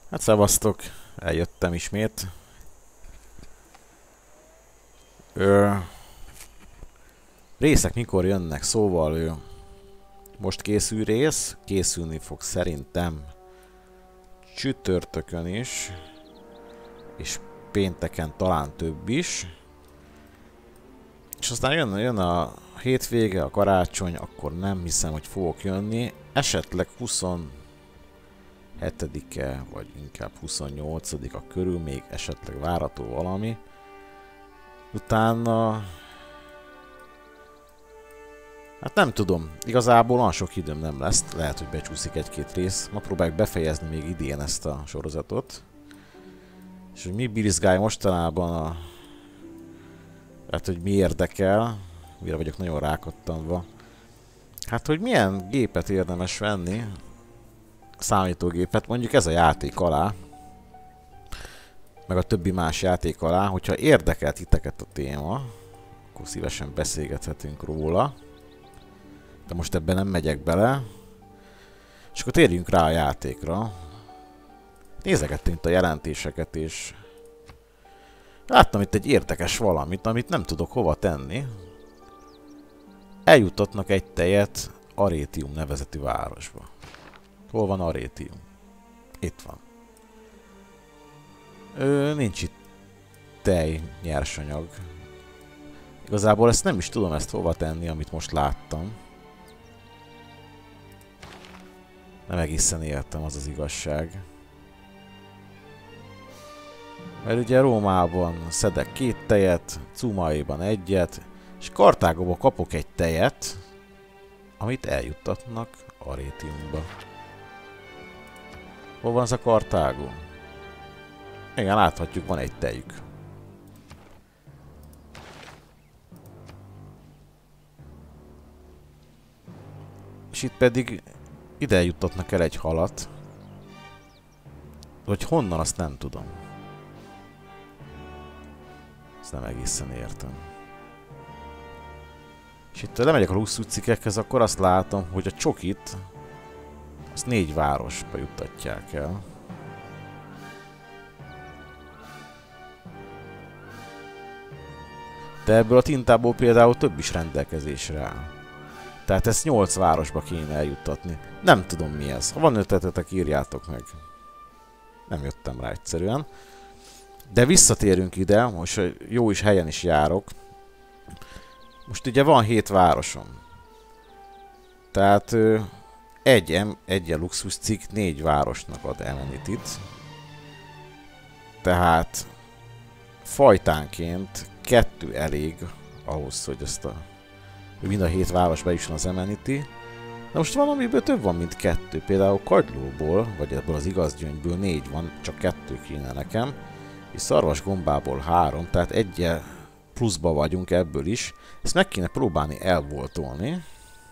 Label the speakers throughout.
Speaker 1: Hát szevasztok, eljöttem ismét. Ö, Részek mikor jönnek, szóval most készül rész, készülni fog szerintem csütörtökön is, és pénteken talán több is. És aztán jön a hétvége, a karácsony, akkor nem hiszem, hogy fogok jönni. Esetleg 27-e, vagy inkább 28-a körül még esetleg várható valami. Utána... Hát nem tudom, igazából olyan sok időm nem lesz, lehet, hogy becsúszik egy-két rész. Ma próbáljuk befejezni még idén ezt a sorozatot. És hogy mi birizgálj mostanában hát, hogy mi érdekel, mire vagyok nagyon rákattanva. Hát, hogy milyen gépet érdemes venni, számítógépet, mondjuk ez a játék alá, meg a többi más játék alá, hogyha érdekel titeket a téma, akkor szívesen beszélgethetünk róla. De most ebben nem megyek bele. És akkor térjünk rá a játékra. Nézegettem itt a jelentéseket, és láttam itt egy érdekes valamit, amit nem tudok hova tenni. Eljutatnak egy tejet Arretium nevezetű városba. Hol van Arretium? Itt van. Nincs itt tej, nyersanyag. Igazából ezt nem is tudom ezt hova tenni, amit most láttam. Nem egészen értem, az az igazság. Mert ugye Rómában szedek 2 tejet, Cumaiban 1-et, és Kartágóban kapok egy tejet, amit eljuttatnak Arretiumba. Hol van az a Kartágó? Igen, láthatjuk, van egy tejük. És itt pedig ide juttatnak el egy halat. Hogy honnan, azt nem tudom. Ezt nem egészen értem. És itt lemegyek a luxuscikkekhez, akkor azt látom, hogy a csokit azt 4 városba juttatják el. De ebből a tintából például több is rendelkezésre áll. Tehát ezt 8 városba kéne eljuttatni. Nem tudom mi ez. Ha van ötletetek, írjátok meg. Nem jöttem rá egyszerűen. De visszatérünk ide, most jó is helyen is járok. Most ugye van 7 városom. Tehát egy luxus cikk 4 városnak ad amenityt. Tehát fajtánként 2 elég ahhoz, hogy ezt hogy mind a 7 városba jusson az amenity. De most van, amiből több van, mint 2. Például Kagylóból, vagy ebből az igazgyöngyből 4 van, csak 2 kéne nekem. És Szarvasgombából 3, tehát 1 pluszba vagyunk ebből is. Ezt meg kéne próbálni elvoltolni.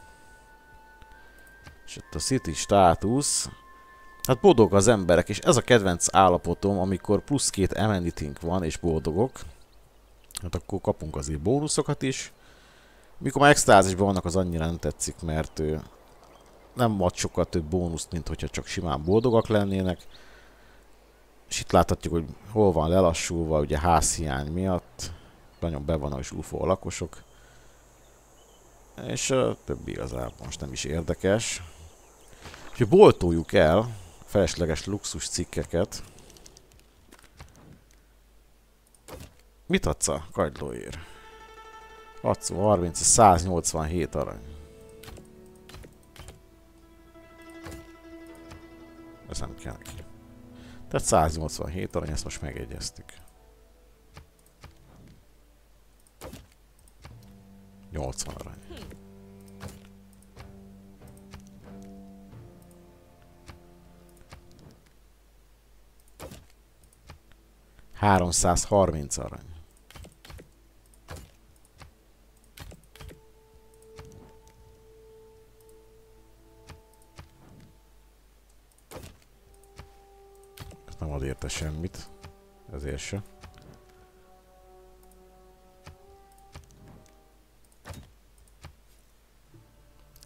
Speaker 1: És itt a city státusz. Hát boldog az emberek, és ez a kedvenc állapotom, amikor plusz 2 amenity-nk van, és boldogok. Hát akkor kapunk azért bónuszokat is. Mikor már extázisban vannak, az annyira nem tetszik, mert nem ad sokkal több bónuszt, mint hogyha csak simán boldogak lennének. És itt láthatjuk, hogy hol van lelassulva, ugye házhiány miatt. Nagyon be vannak is UFO a lakosok. És a többi igazából most nem is érdekes. Úgyhogy boltoljuk el a felesleges luxus cikkeket. Mit adsz a kagylóért? 630, 187 arany. Ez nem kell neki. Tehát 187 arany, ezt most megegyeztük. 80 arany. $330 arany. Nem ad érte semmit, ezért se.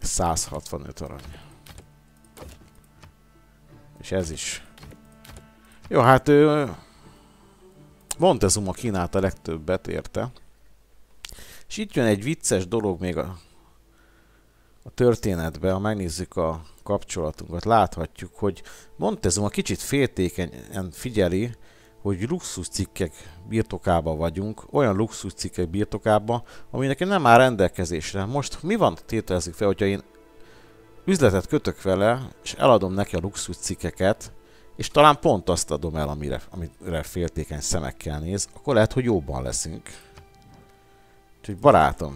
Speaker 1: $165 arany. És ez is Jó, hát Montezuma kínálta a legtöbbet érte. És itt jön egy vicces dolog még a történetbe, ha megnézzük a kapcsolatunkat, láthatjuk, hogy Montezuma kicsit féltékenyen figyeli, hogy luxuscikkek birtokában vagyunk, olyan luxuscikkek birtokában, ami nekem nem áll rendelkezésre. Most mi van, tételezzük fel, hogyha én üzletet kötök vele, és eladom neki a luxuscikkeket, és talán pont azt adom el, amire féltékeny szemekkel néz, akkor lehet, hogy jobban leszünk. Úgyhogy barátom,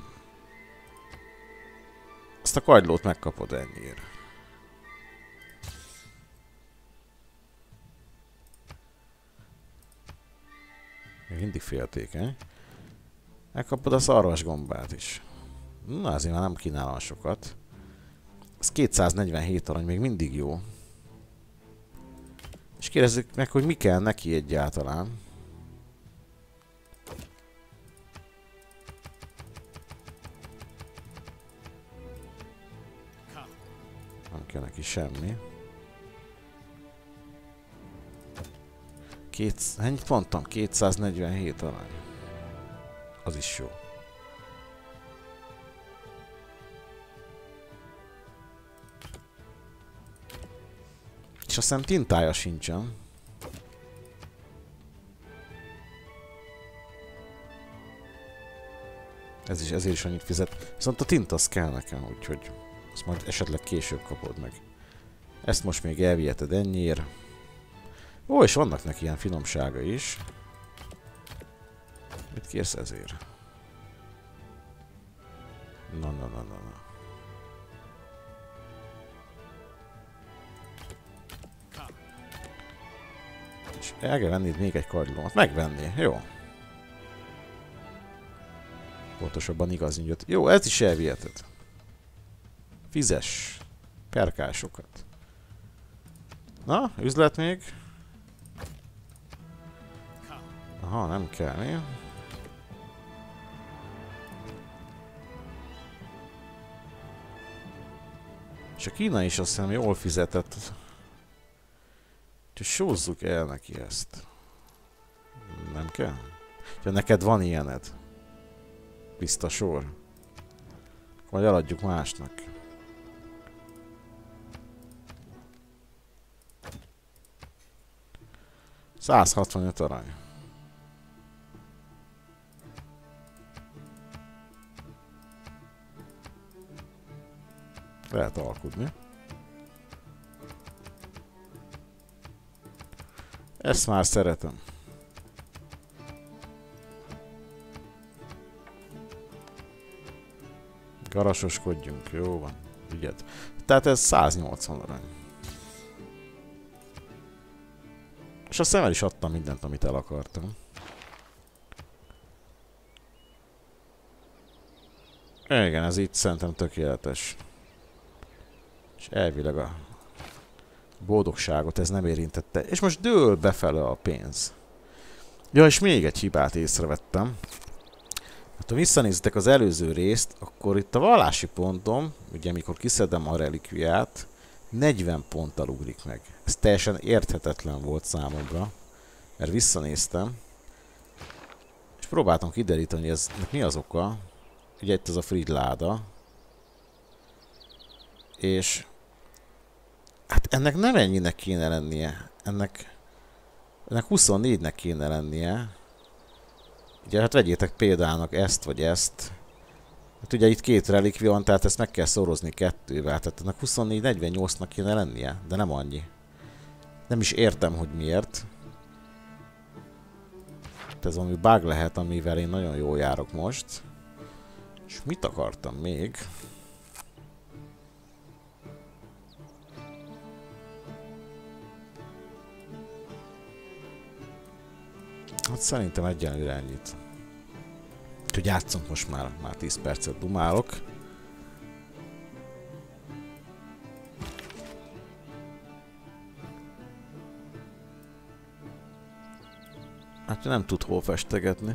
Speaker 1: ezt a kagylót megkapod ennyire. Még mindig féltékeny. Megkapod a szarvasgombát is. Na, azért már nem kínálom sokat. Ez 247 arany, még mindig jó. És kérdezzük meg, hogy mi kell neki egyáltalán. Nem kell neki semmi. Ennyit mondtam? 247 arany. Az is jó. És azt hiszem tintája sincsen. Ezért is annyit fizet. Viszont a tinta az kell nekem, úgyhogy azt majd esetleg később kapod meg. Ezt most még elviheted ennyiért. Ó, és vannak neki ilyen finomsága is. Mit kérsz ezért? Na. És el kell venni még egy kagylómat. Megvenni, jó. Pontosabban igaz jött. Jó, ez is elviheted. Fizes. Perkásokat. Na, üzlet még. Aha, nem kell, mi? És a Kína is azt hiszem jól fizetett. Úgyhogy sózzuk el neki ezt. Nem kell? Ja, neked van ilyened. Biztos sor. Vagy eladjuk másnak. $165 arany. Lehet alkudni. Ezt már szeretem. Garasoskodjunk, jó van. Ügyed. Tehát ez 180 arany. És a szemmel is adtam mindent, amit el akartam. Igen, ez itt szerintem tökéletes. És elvileg a boldogságot ez nem érintette. És most dől befele a pénz. Ja, és még egy hibát észrevettem. Hát ha visszanézitek az előző részt, akkor itt a vallási pontom, ugye amikor kiszedem a relikviát, 40 ponttal ugrik meg. Ez teljesen érthetetlen volt számomra, mert visszanéztem, és próbáltam kideríteni, hogy ez mi az oka. Ugye itt az a Frid láda. És hát ennek nem ennyinek kéne lennie. Ennek 24-nek kéne lennie. Ugye hát vegyétek példának ezt vagy ezt. Hát ugye itt két relikvia van, tehát ezt meg kell szorozni kettővel. Tehát ennek 24-48-nak kéne lennie, de nem annyi. Nem is értem, hogy miért. Ez valami bug lehet, amivel én nagyon jól járok most. És mit akartam még? Hát szerintem egyenlőre ennyit. Úgyhogy játszunk most már 10 percet dumálok. Hát nem tud hol festegetni.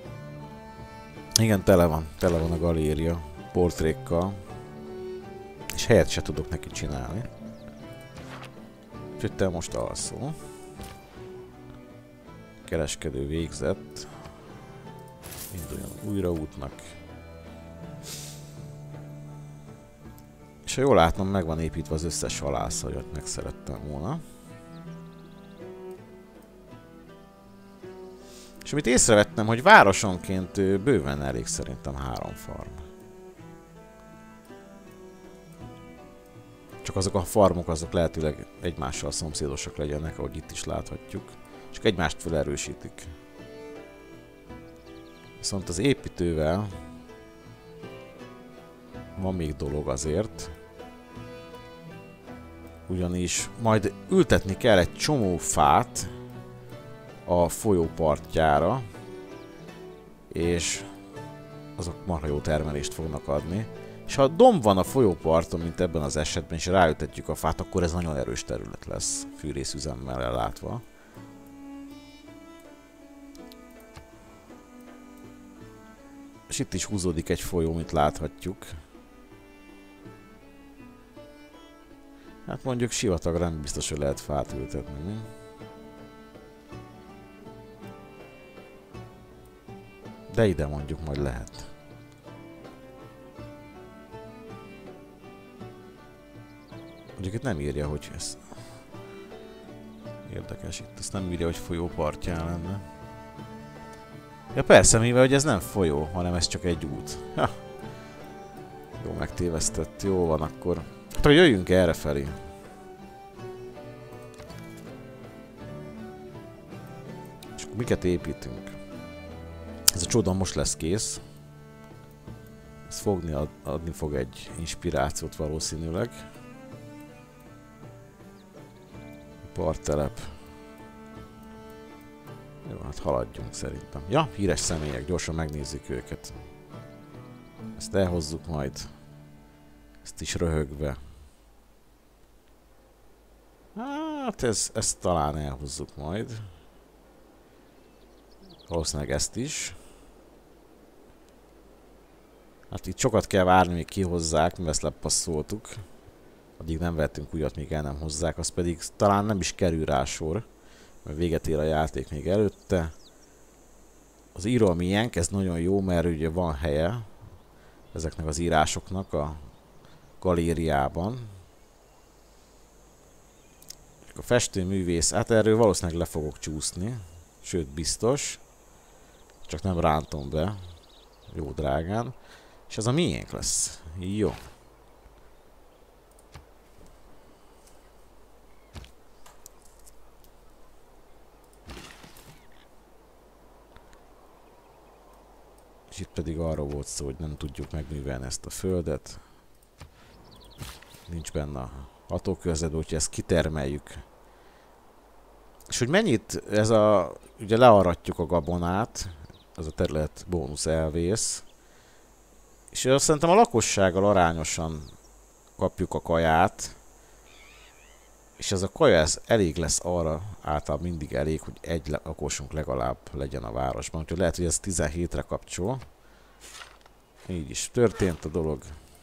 Speaker 1: Igen, tele van a galéria portrékkal. És helyet se tudok neki csinálni. Úgyhogy te most alszol. Kereskedő végzett. Induljon újra útnak. És ha jól látom, meg van építve az összes halász, hogy meg szerettem volna. És amit észrevettem, hogy városonként bőven elég szerintem 3 farm. Csak azok a farmok azok lehetőleg egymással szomszédosak legyenek, ahogy itt is láthatjuk. Csak egymást felerősítik. Viszont az építővel van még dolog azért. Ugyanis majd ültetni kell egy csomó fát a folyó partjára, és azok marha jó termelést fognak adni. És ha domb van a folyóparton, mint ebben az esetben, és ráültetjük a fát, akkor ez nagyon erős terület lesz, fűrészüzemmel ellátva. És itt is húzódik egy folyó, mint láthatjuk. Hát mondjuk sivatagra nem biztos, hogy lehet fát ültetni, mi? De ide mondjuk majd lehet. Mondjuk itt nem írja, hogy ez... Érdekes, itt ezt nem írja, hogy folyó partján lenne. Ja persze, mivel hogy ez nem folyó, hanem ez csak egy út. Ha. Jó megtévesztett, jó van akkor. Hát hogy jöjjünk errefelé. És akkor miket építünk? Ez a csoda most lesz kész. Ez adni fog egy inspirációt valószínűleg. Parttelep. Jó, hát haladjunk szerintem. Ja, híres személyek, gyorsan megnézzük őket. Ezt elhozzuk majd. Ezt is röhögve. Hát ezt talán elhozzuk majd. Valószínűleg ezt is. Hát itt sokat kell várni, még kihozzák, mert ezt lepasszoltuk. Addig nem vettünk újat, míg el nem hozzák, az pedig talán nem is kerül rá sor, mert véget ér a játék még előtte. Az író miénk, ez nagyon jó, mert ugye van helye ezeknek az írásoknak a galériában. A festőművész, hát erről valószínűleg le fogok csúszni, sőt biztos, csak nem rántom be, jó drágán, és ez a miénk lesz. Jó. És itt pedig arról volt szó, hogy nem tudjuk megművelni ezt a földet. Nincs benne a hatókörzetben, úgyhogy ezt kitermeljük. És hogy mennyit ez a... Ugye learatjuk a gabonát, az a terület bónusz elvész. És azt szerintem a lakossággal arányosan kapjuk a kaját. És ez a kaja, ez elég lesz arra, általában mindig elég, hogy egy lakosunk legalább legyen a városban. Úgyhogy lehet, hogy ez 17-re kapcsol. Így is történt a dolog.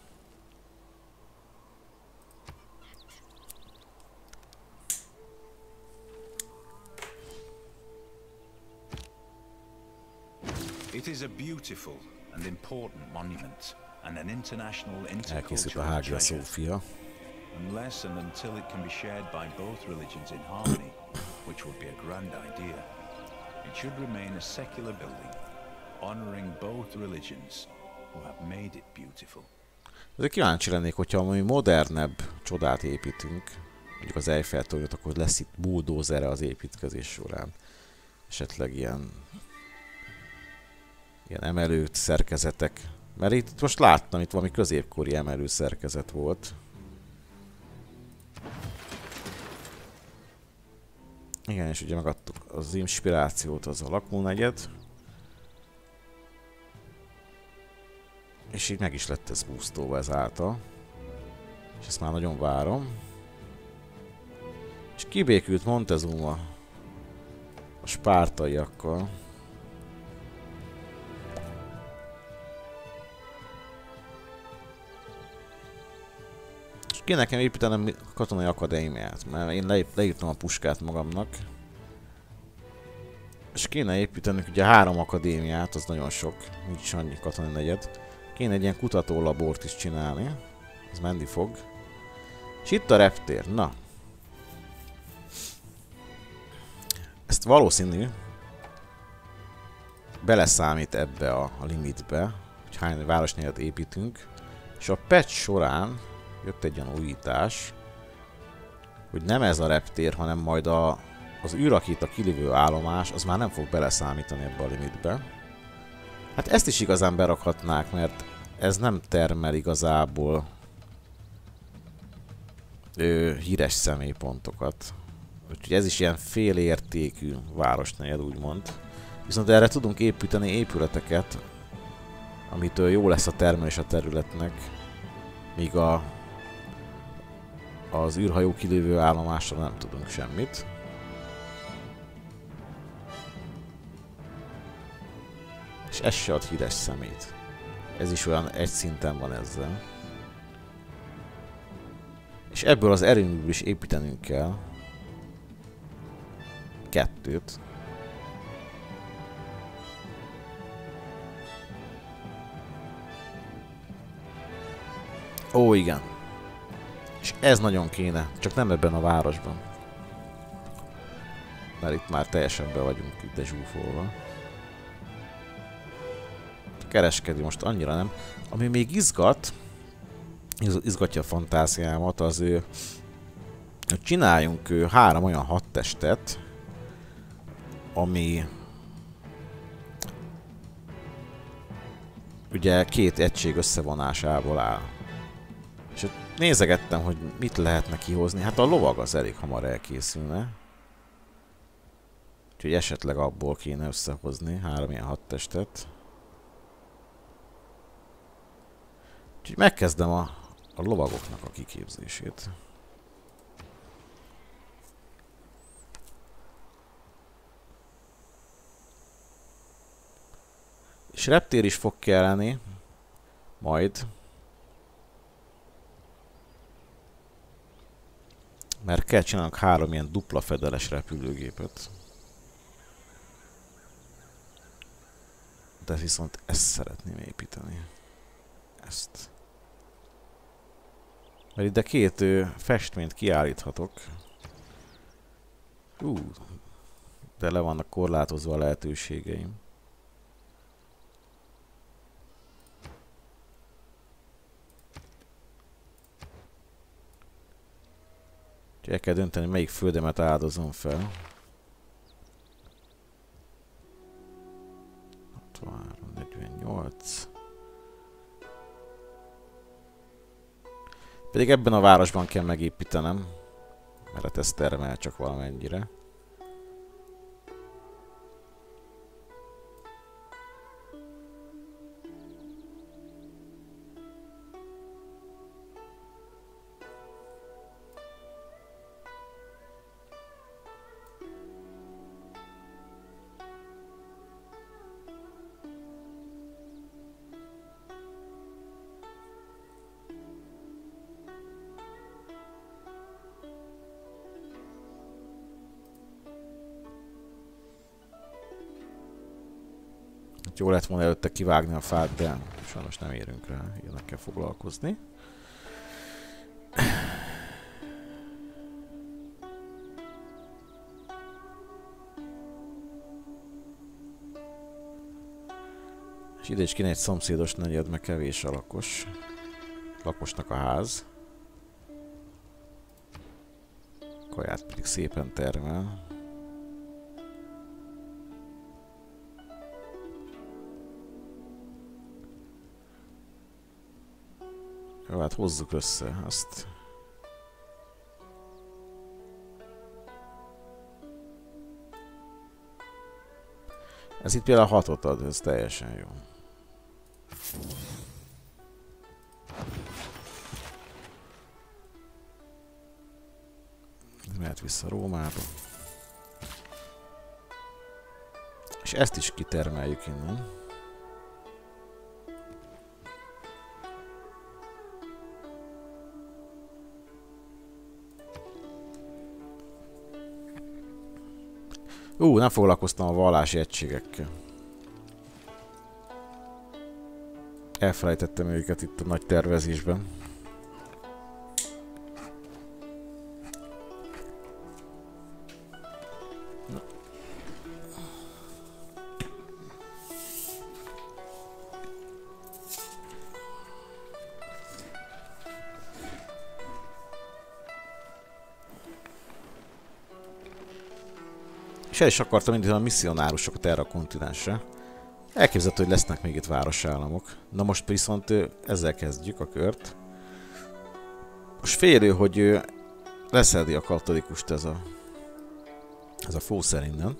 Speaker 2: It is a beautiful and important monument and an international
Speaker 1: Elkészült a
Speaker 2: intercultural
Speaker 1: Hagia
Speaker 2: treasure.
Speaker 1: Sophia.
Speaker 2: Unless and until it can be shared by both religions in harmony, which would be a grand idea, it should remain a secular building, honoring both religions who have made it beautiful.
Speaker 1: Azért kíváncsi lennék, hogyha valami modernebb csodát építünk, mondjuk az Eiffel-tornyot, akkor lesz itt bulldozere az építkezés során. Esetleg ilyen emelő szerkezetek. Mert itt most láttam, itt valami középkori emelő szerkezet volt. Igen, és ugye megadtuk az inspirációt, az a lakónegyed. És így meg is lett ez boostolva ezáltal. És ezt már nagyon várom. És kibékült Montezuma a spártaiakkal. kéne nekem építenem katonai akadémiát, mert én leírtam a puskát magamnak. És kéne építenünk ugye 3 akadémiát, az nagyon sok, nincs annyi katonai negyed. Kéne egy ilyen kutatólabort is csinálni, ez menni fog. És itt a reptér, na. Ezt valószínű beleszámít ebbe a limitbe, hogy hány városnegyed építünk. És a patch során jött egy olyan újítás, hogy nem ez a reptér, hanem majd az űrrakéta kilövő állomás, az már nem fog beleszámítani ebbe a limitbe. Hát ezt is igazán berakhatnák, mert ez nem termel igazából híres személypontokat. Úgyhogy ez is ilyen félértékű városnegyed, úgymond. Viszont erre tudunk építeni épületeket, amitől jó lesz a termelés a területnek, míg az űrhajó kilövő állomásra nem tudunk semmit. És ez se ad híres szemét. Ez is olyan egy szinten van ezzel. És ebből az erőműből is építenünk kell 2. Ó, igen. És ez nagyon kéne, csak nem ebben a városban. Mert itt már teljesen be vagyunk itt zsúfolva. Kereskedő most annyira nem. Ami még izgatja a fantáziámat, az hogy csináljunk 3 olyan hadtestet, ami ugye 2 egység összevonásából áll. És ott nézegettem, hogy mit lehetne kihozni. Hát a lovag az elég hamar elkészülne. Úgyhogy esetleg abból kéne összehozni 3 ilyen hadtestet. Úgyhogy megkezdem a lovagoknak a kiképzését. És reptér is fog kelleni. Majd. Mert kell csinálnunk 3 ilyen dupla fedeles repülőgépet. De viszont ezt szeretném építeni. Ezt. Mert ide 2 festményt kiállíthatok. De le vannak korlátozva a lehetőségeim. Úgyhogy el kell dönteni, melyik földemet áldozom fel. 63, 48. Pedig ebben a városban kell megépítenem, mert ez termel csak valamennyire. Jó lett volna előtte kivágni a fát, de sajnos nem érünk rá, ilyenek kell foglalkozni. És ide is kéne egy szomszédos negyed, meg kevés a lakosnak a ház. Kaját pedig szépen termel. Jó, hát hozzuk össze azt. Ez itt például 6-ot ad, ez teljesen jó. Mehet vissza Rómába. És ezt is kitermeljük innen. Nem foglalkoztam a vallási egységekkel. Elfelejtettem őket itt a nagy tervezésben. És el is akartam indítani a misszionárusokat erre a kontinensre. Elképzelhető, hogy lesznek még itt városállamok. Na most viszont ezzel kezdjük a kört. Most félő, hogy leszedi a katolikust ez a fószer innen.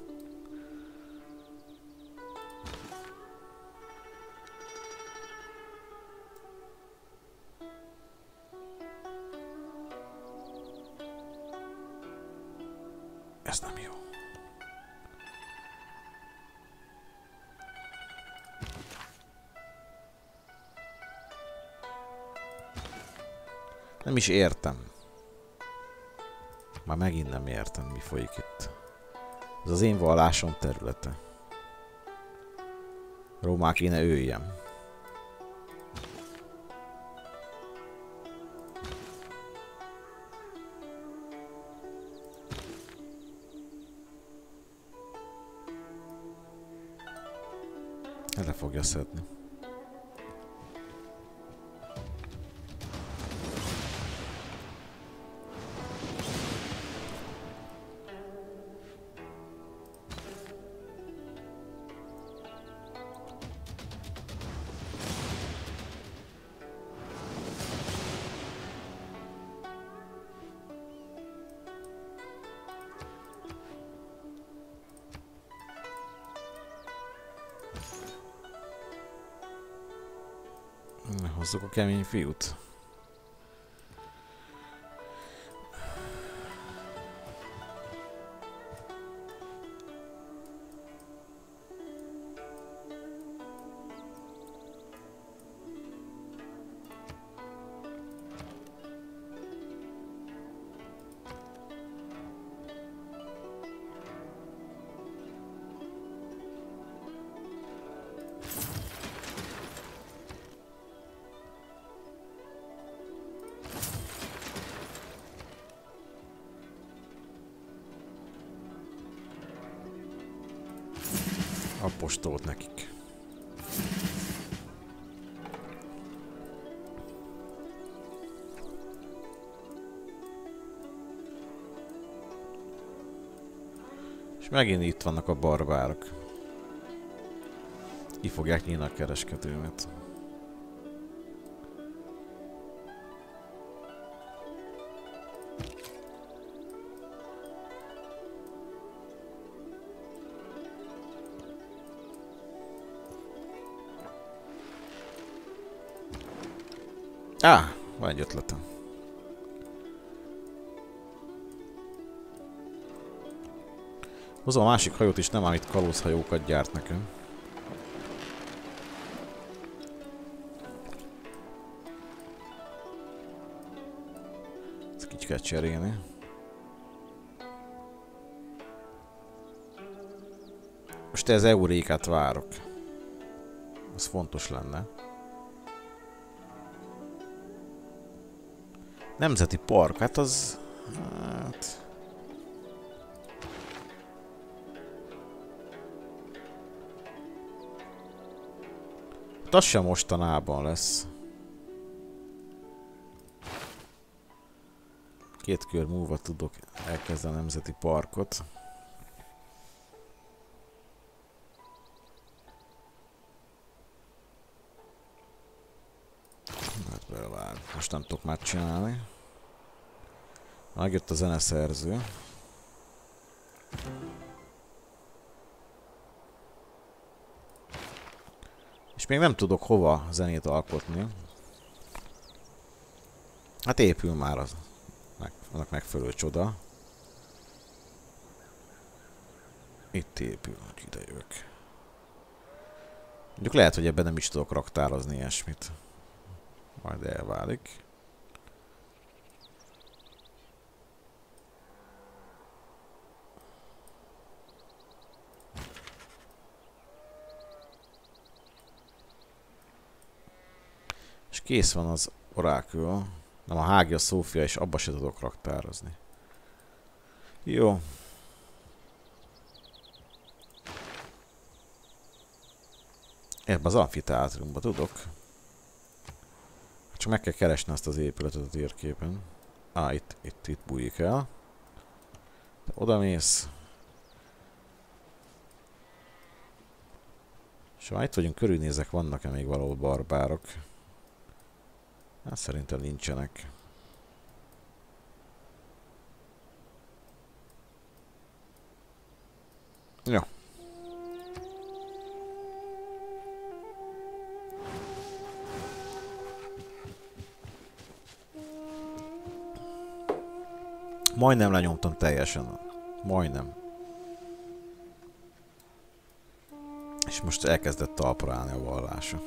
Speaker 1: Ez nem jó. Nem is értem. Már megint nem értem, mi folyik itt. Ez az én vallásom területe. Rómá kéne öljem. Le fogja szedni. Hozzuk a kemény fiút. Apostolt nekik. És megint itt vannak a barbárok. Ki fogják nyílni a kereskedőmet. Van egy ötletem. Hozom a másik hajót is, nem ám itt kalózhajókat gyárt nekem. Ezt így kell cserélni. Most ez eurékát várok. Ez fontos lenne. Nemzeti park, hát az... Hát... Az sem mostanában lesz. 2 kör múlva tudok elkezdeni a nemzeti parkot. Most nem tudok már csinálni. Megjött a zeneszerző. És még nem tudok hova zenét alkotni. Hát épül már az. Annak megfelelő csoda. Itt épül, hogy ide jövök. Mondjuk lehet, hogy ebben nem is tudok raktározni ilyesmit. Majd elválik. kész van az orákül. Nem, a Hagia Sophia, és abba se tudok raktározni. Jó. Ebben az amfiteátrumban tudok. Csak meg kell keresni azt az épületet a térképen. Itt bújik el. Te oda mész. És ha itt vagyunk, körülnézek, vannak-e még valahol barbárok? Hát szerintem nincsenek. Jó. Majdnem lenyomtam teljesen. Majdnem. És most elkezdett talpra állni a vallása.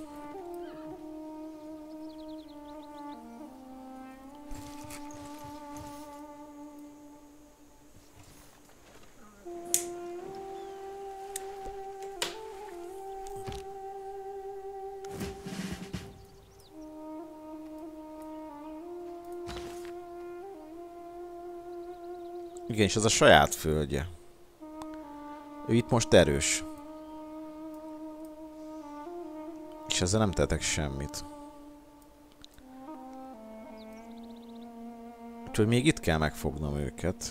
Speaker 1: Igen, és ez a saját földje. Ő itt most erős. És ezzel nem tehetek semmit. Úgyhogy még itt kell megfognom őket.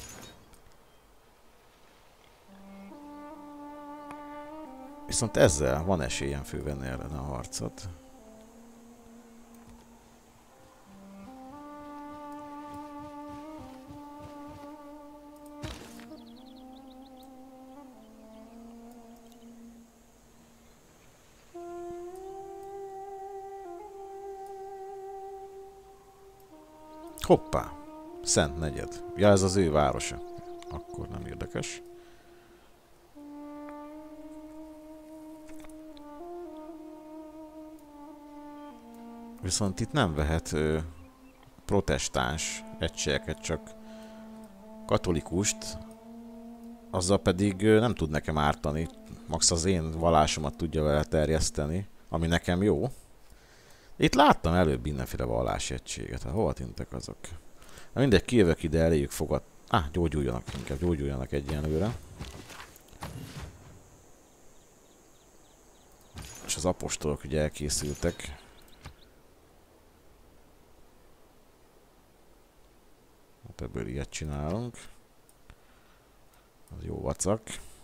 Speaker 1: Viszont ezzel van esélyem fővenni ellen a harcot. Hoppá! Szent negyed. Ja, ez az ő városa. Akkor nem érdekes. Viszont itt nem vehet protestáns egységeket, csak katolikust. Azzal pedig nem tud nekem ártani. Max az én vallásomat tudja vele terjeszteni, ami nekem jó. Itt láttam előbb mindenféle vallási egységet. Hát hol tűntek azok? Na mindegy, kijövök ide, eléjük fogad... gyógyuljanak inkább, gyógyuljanak egyenlőre. És az apostolok ugye elkészültek. Hát ebből ilyet csinálunk. Az jó vacak.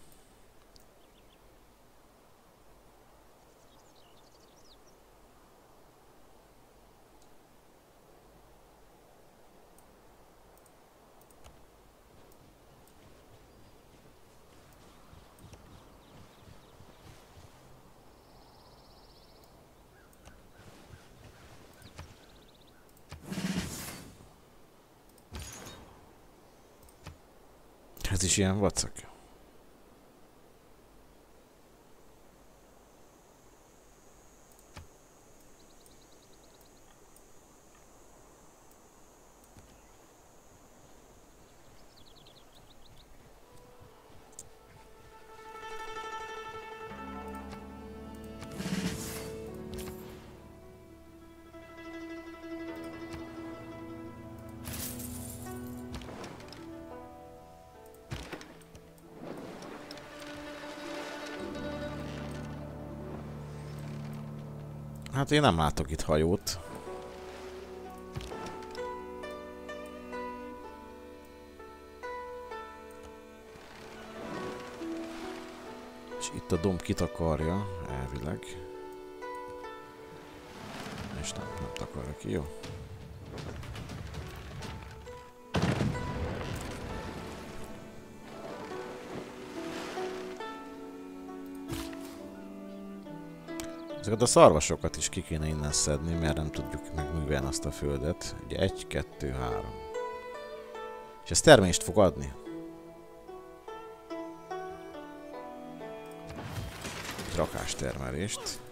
Speaker 1: Ez is ilyen vacak. Hát én nem látok itt hajót. És itt a domb kitakarja, elvileg. És nem takarja ki, jó? Ezeket a szarvasokat is ki kéne innen szedni, mert nem tudjuk megművelni azt a földet. Ugye 1, 2, 3. És ez termést fog adni. Rakástermelést.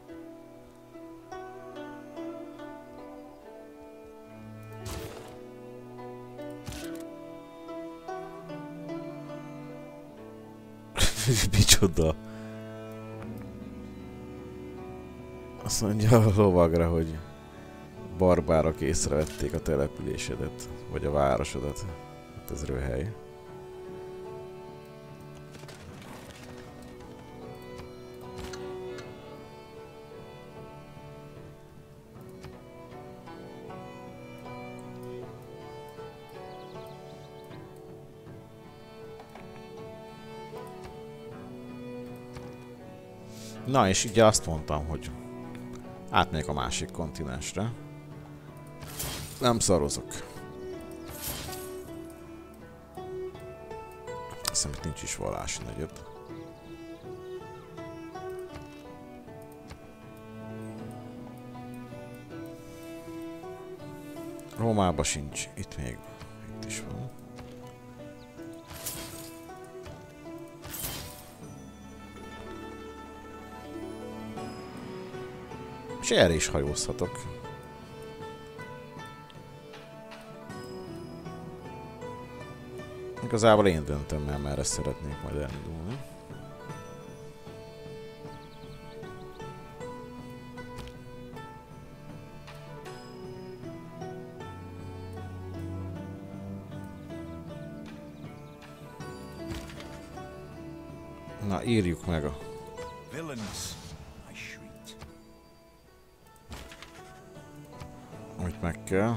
Speaker 1: Micsoda? Azt mondja a lovagra, hogy barbárok észrevették a településedet, vagy a városodat. Hát ez röhely. Na és ugye azt mondtam, hogy átmegyek a másik kontinensre. Nem szarozok. Azt hiszem, itt nincs is vallási negyed. Rómában sincs. Itt még. Itt is van. És erre is hajózhatok. Igazából én döntöm el, merre szeretnék majd elindulni. Na, írjuk meg a... Amit meg kell.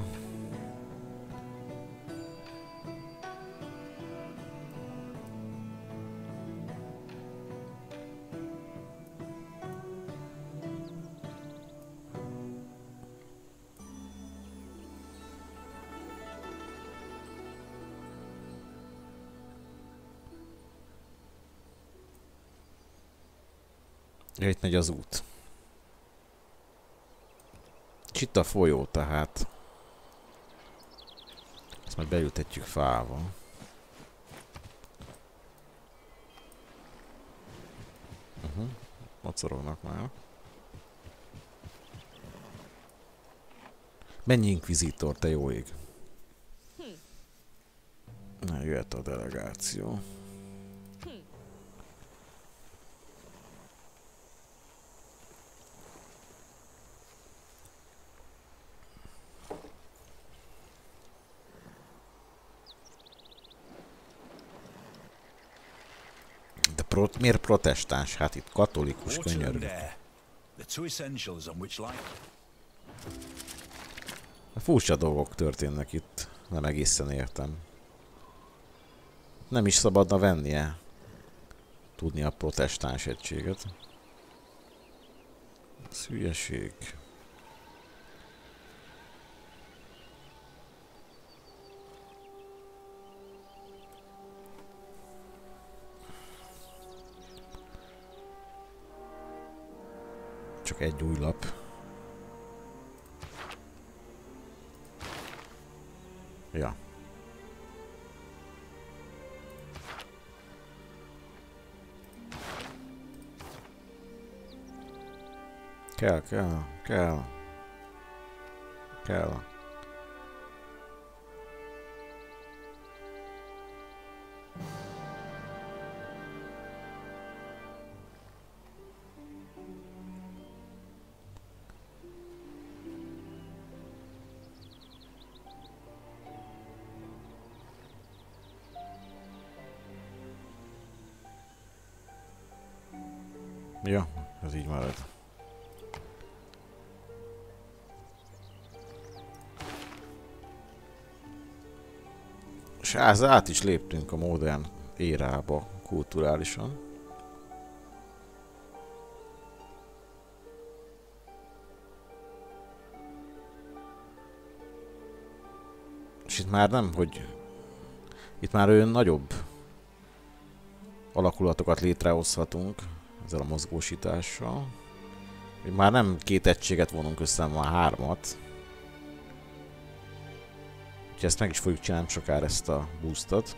Speaker 1: Ja, itt megy az út. És itt a folyó, tehát. Ezt majd beültetjük fával. Mocorognak már. Mennyi inkvizitor, te jó ég. Na, jöhet a delegáció. Miért protestáns? Hát itt katolikus, könyörgök. Furcsa dolgok történnek itt. Nem egészen értem. Nem is szabadna vennie. Tudni a protestáns egységet. Ez hülyeség. Csak egy új lap. Ja. Kell. Ja, ez így marad. És át is léptünk a modern érába kulturálisan. És itt már nem, hogy... Itt már olyan nagyobb alakulatokat létrehozhatunk ezzel a mozgósítással. Már nem két egységet vonunk össze, hanem már hármat. Úgyhogy ezt meg is fogjuk csinálni sokára, ezt a boostot.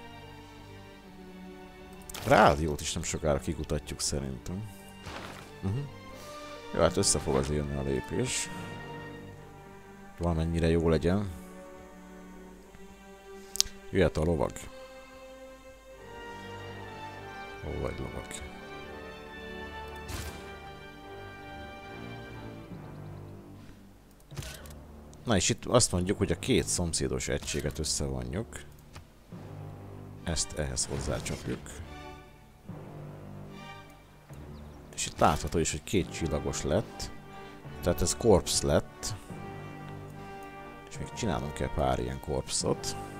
Speaker 1: Rádiót is nem sokára kikutatjuk szerintem. Jó, hát össze fog az jönni a lépés. Valamennyire jó legyen. Jöhet a lovag. Hol vagy lovag? Na és itt azt mondjuk, hogy a két szomszédos egységet összevonjuk. Ezt ehhez hozzácsapjuk. És itt látható is, hogy 2 csillagos lett. Tehát ez korpsz lett. És még csinálunk kell pár ilyen korpszot.